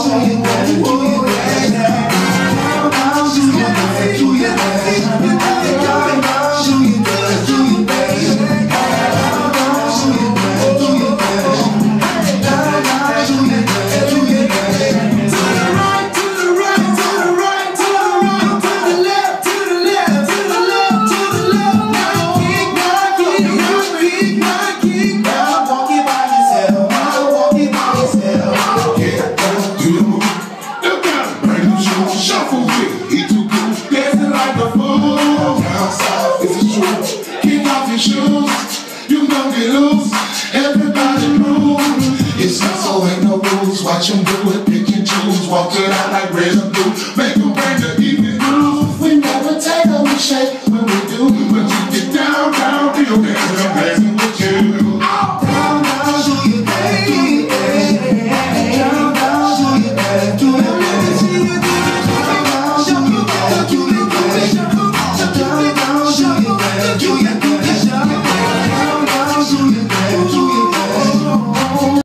Watch them do it, pick and choose, walk it out like red and blue. Make